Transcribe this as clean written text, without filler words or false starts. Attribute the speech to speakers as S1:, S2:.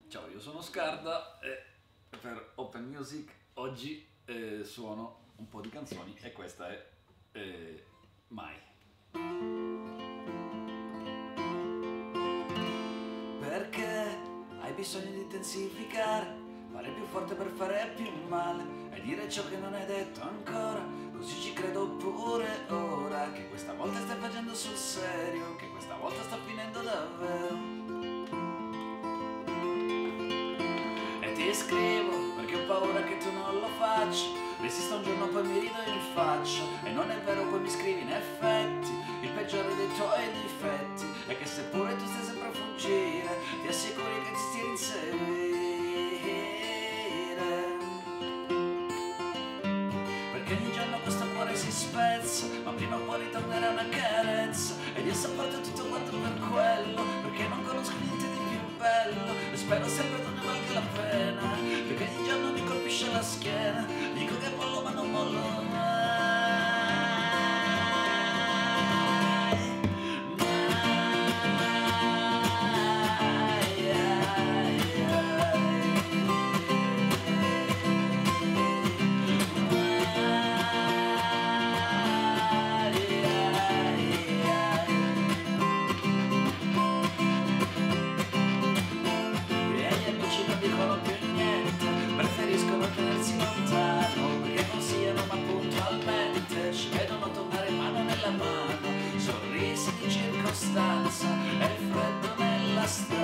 S1: Ciao, io sono Scarda e per Open Music oggi suono un po' di canzoni e questa è Mai. Perché hai bisogno di intensificare, fare più forte per fare più male e dire ciò che non hai detto ancora, così ci credo pure ora, che questa volta stai facendo sul serio, che questa volta sta finendo davvero. Ti scrivo perché ho paura che tu non lo faccia, resisto un giorno poi mi rido in faccia e non è vero, poi mi scrivi in effetti il peggiore dei tuoi difetti è che seppure tu stai sempre a fuggire ti assicuri che ti stia inseguire, perché ogni giorno questo cuore si spezza ma prima o poi ritornerà una carezza ed io sopporto tutto quanto per quello, perché non conosco niente di più bello e spero sempre che ne valga la pena, perché ogni giorno mi colpisce la schiena, dico che mollo ma non mollo mai. Preferiscono tenersi lontano perché non siano ma puntualmente ci vedono tornare mano nella mano, sorrisi di circostanza e il freddo nella stanza.